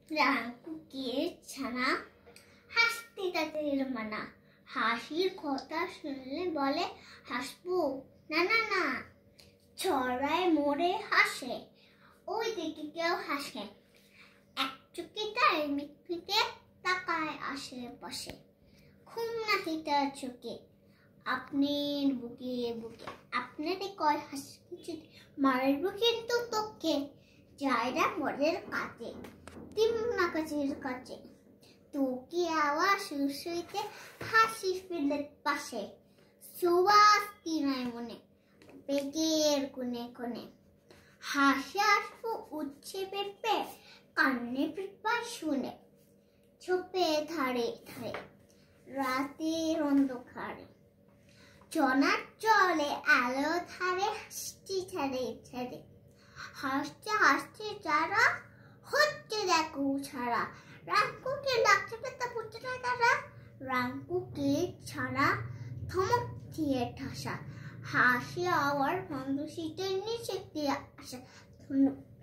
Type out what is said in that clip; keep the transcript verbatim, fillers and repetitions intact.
রামকুকির ছানা হাসতে তাদের মানা, হাসির কথা শুনলে বলে হাসবো না না না, ছড়ায় মোড়ে হাসে, ওই দিকে কেউ হাসে, এক চোখে তার মিটমিটে তাকায় আশেপাশে, ঘুম নাকি তার চোখে, আপনার বুকে বুকে আপনারে কয় হাসি মারব কিন্তু তোকে, যায়রা মরের কাছে তিমনা কাছের কাছে, তোকে আওয়াজ শুইতে হাসি ফিরলে পাশে, সুবাস তিনায় মনে বেগের কোনে কোনে, হাসি আসবো উচ্ছে পেঁপে কান্নে পিপা শুনে, ছোপে ধারে ধারে রাতের অন্ধকারে, জনার জলে আলো ধারে হাসতে ছাড়ে ছাড়ে, হাসতে হাসতে যারা হচ্ছে দেখো ছাড়া, রামকুকে ডাক্তারটা তা বুঝতে না তারা, রামকুকে ছাড়া থমক দিয়ে ঠাসা, হাসি আওয়ার বন্ধ শীতের নিচে দিয়ে আসা। ধন্যবাদ।